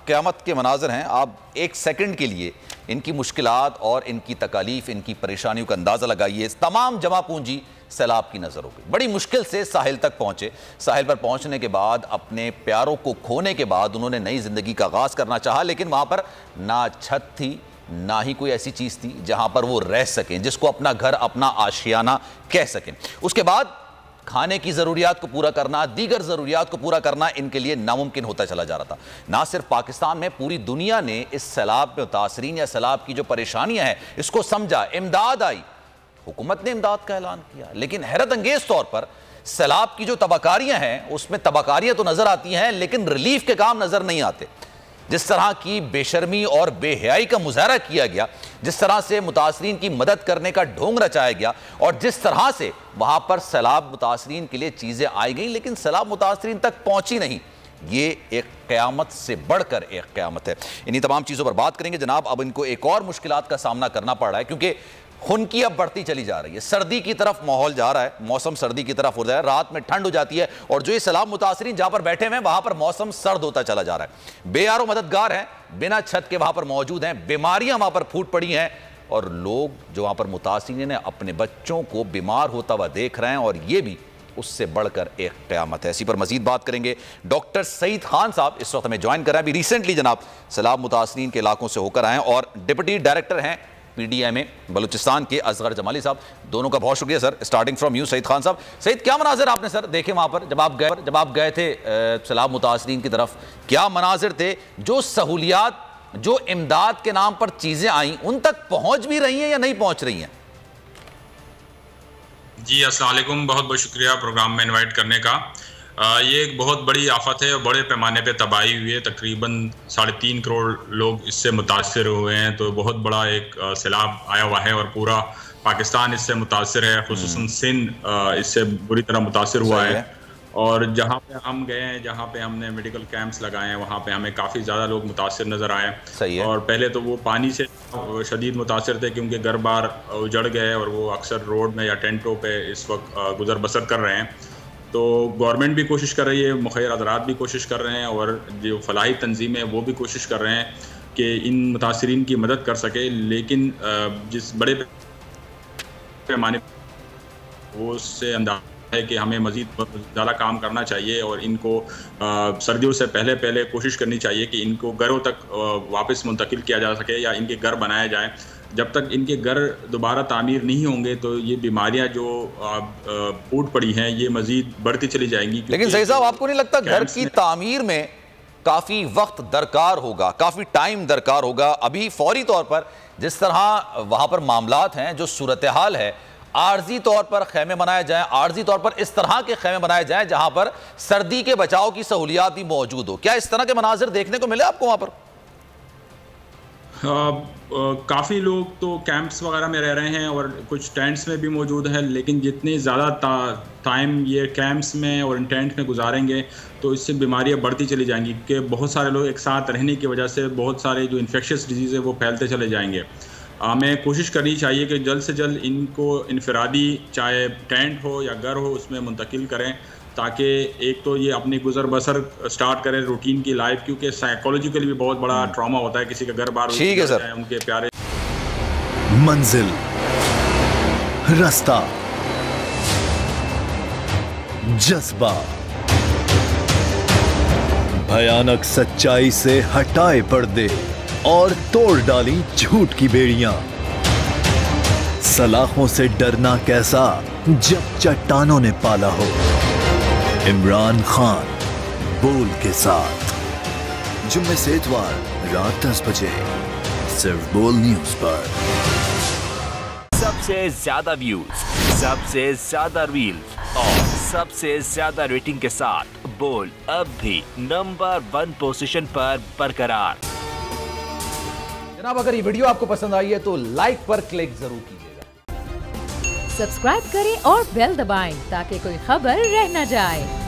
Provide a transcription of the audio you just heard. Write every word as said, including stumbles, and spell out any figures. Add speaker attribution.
Speaker 1: क़यामत के मनाज़र हैं। आप एक सेकंड के लिए इनकी मुश्किलात और इनकी तकालीफ, इनकी परेशानियों का अंदाज़ा लगाइए। तमाम जमा पूंजी सैलाब की नज़र हो गई। बड़ी मुश्किल से साहिल तक पहुँचे। साहिल पर पहुँचने के बाद अपने प्यारों को खोने के बाद उन्होंने नई ज़िंदगी का आगाज़ करना चाहा, लेकिन वहाँ पर ना छत थी, ना ही कोई ऐसी चीज़ थी जहाँ पर वो रह सकें, जिसको अपना घर, अपना आशियाना कह सकें। उसके बाद खाने की ज़रूरियात को पूरा करना, दीगर ज़रूरियात को पूरा करना इनके लिए नामुमकिन होता चला जा रहा था। ना सिर्फ पाकिस्तान में, पूरी दुनिया ने इस सैलाब में मुतासरीन या सैलाब की जो परेशानियां हैं इसको समझा। इमदाद आई, हुकूमत ने इमदाद का ऐलान किया, लेकिन हैरत अंगेज तौर पर सैलाब की जो तबाकारियां हैं उसमें तबाकारियां तो नजर आती हैं, लेकिन रिलीफ के काम नजर नहीं आते। जिस तरह की बेशर्मी और बेहयाई का मुजाहरा किया गया, जिस तरह से मुतासरीन की मदद करने का ढोंग रचाया गया और जिस तरह से वहां पर सैलाब मुतासरीन के लिए चीजें आई गई लेकिन सैलाब मुतासरीन तक पहुंची नहीं, ये एक क़यामत से बढ़कर एक क़यामत है। इन्हीं तमाम चीज़ों पर बात करेंगे जनाब। अब इनको एक और मुश्किलात का सामना करना पड़ रहा है क्योंकि खुनकी अब बढ़ती चली जा रही है। सर्दी की तरफ माहौल जा रहा है, मौसम सर्दी की तरफ हो रहा है, रात में ठंड हो जाती है और जो ये सैलाब मुतासरीन जहां पर बैठे हुए हैं वहां पर मौसम सर्द होता चला जा रहा है। बेयारो मददगार हैं, बिना छत के वहां पर मौजूद हैं, बीमारियां वहां पर फूट पड़ी हैं और लोग जो वहां पर मुतासरीन हैं अपने बच्चों को बीमार होता हुआ देख रहे हैं और ये भी उससे बढ़कर एक क़यामत है। इसी पर मजीद बात करेंगे। डॉक्टर सईद खान साहब इस वक्त हमें ज्वाइन कर रहे हैं। अभी रिसेंटली जनाब सैलाब मुतासरीन के इलाकों से होकर आए और डिप्टी डायरेक्टर हैं P D M A Balochistan के असगर जमाली साहब। दोनों का बहुत शुक्रिया sir. Starting from you Saeed Khan sahab. Saeed, क्या मनाजिर आपने सर देखे वहां पर जब आप गए जब आप गए थे सैलाब मुतासरीन की तरफ? क्या मनाजिर थे? जो सहूलियात, जो इमदाद के नाम पर चीजें आई, उन तक पहुंच भी रही हैं या नहीं पहुंच रही हैं?
Speaker 2: जी अस्सलाम वालेकुम, बहुत बहुत शुक्रिया प्रोग्राम में इनवाइट करने का। आ, ये एक बहुत बड़ी आफत है और बड़े पैमाने पे तबाही हुई है। तकरीबन साढ़े तीन करोड़ लोग इससे मुतासर हुए हैं, तो बहुत बड़ा एक सैलाब आया हुआ है और पूरा पाकिस्तान इससे मुतासर है, खुसूसन सिंध इससे बुरी तरह मुतासर हुआ है। और जहाँ पे हम गए हैं, जहाँ पे हमने मेडिकल कैंप्स लगाए हैं, वहाँ पे हमें काफ़ी ज़्यादा लोग मुतासर नज़र आए।
Speaker 1: सही है।
Speaker 2: और पहले तो वो पानी से शदीद मुतासर थे क्योंकि घर बार उजड़ गए और वो अक्सर रोड में या टेंटों पे इस वक्त गुजर बसर कर रहे हैं। तो गवर्नमेंट भी कोशिश कर रही है, मुखैर हज़रात भी कोशिश कर रहे हैं और जो फलाही तंजीमें हैं वो भी कोशिश कर रहे हैं कि इन मुतासरीन की मदद कर सके। लेकिन जिस बड़े पैमाने वो उससे अंदाज़ा है कि हमें मज़ीद ज़्यादा काम करना चाहिए और इनको सर्दियों से पहले पहले कोशिश करनी चाहिए कि इनको घरों तक वापस मुंतकिल किया जा सके या इनके घर बनाए जाए। जब तक इनके घर दोबारा तामीर नहीं होंगे तो ये बीमारियां जो फूट पड़ी हैं ये मज़ीद बढ़ती चली जाएंगी।
Speaker 1: लेकिन सही साहब, आपको नहीं लगता घर की तामीर में काफ़ी वक्त दरकार होगा, काफ़ी टाइम दरकार होगा? अभी फौरी तौर पर जिस तरह वहाँ पर मामलात हैं, जो सूरत हाल है, आर्जी तौर पर खैमे बनाए जाएं, आर्जी तौर पर इस तरह के खैमे बनाए जाएं जहां पर सर्दी के बचाव की सहूलियात भी मौजूद हो। क्या इस तरह के मनाजिर देखने को मिले आपको वहां पर?
Speaker 2: काफ़ी लोग तो कैंप्स वगैरह में रह रहे हैं और कुछ टेंट्स में भी मौजूद हैं, लेकिन जितनी ज़्यादा टाइम ये कैंप्स में और इन टेंट में गुजारेंगे तो इससे बीमारियां बढ़ती चली जाएंगी कि बहुत सारे लोग एक साथ रहने की वजह से बहुत सारे जो इन्फेक्शस डिजीज़ है वो फैलते चले जाएंगे। हमें कोशिश करनी चाहिए कि जल्द से जल्द इनको इनफरादी, चाहे टेंट हो या घर हो, उसमें मुंतकिल करें ताकि एक तो ये अपनी गुजर बसर स्टार्ट करें रूटीन की लाइफ, क्योंकि साइकोलॉजिकली भी बहुत बड़ा ट्रॉमा होता है किसी का घर बार
Speaker 1: ठीक है सर।
Speaker 2: उनके प्यारे
Speaker 3: मंजिल, रास्ता, जज्बा, भयानक सच्चाई से हटाए पर्दे और तोड़ डाली झूठ की बेड़ियां। सलाखों से डरना कैसा जब चट्टानों ने पाला हो। इमरान खान बोल के साथ जुम्मे से इतवार रात दस बजे सिर्फ बोल न्यूज पर।
Speaker 4: सबसे ज्यादा व्यूज, सबसे ज्यादा रील्स और सबसे ज्यादा रेटिंग के साथ बोल अब भी नंबर वन पोजीशन पर बरकरार।
Speaker 1: जनाब, अगर ये वीडियो आपको पसंद आई है तो लाइक पर क्लिक जरूर कीजिएगा।
Speaker 5: सब्सक्राइब करें और बेल दबाएं ताकि कोई खबर रह न जाए।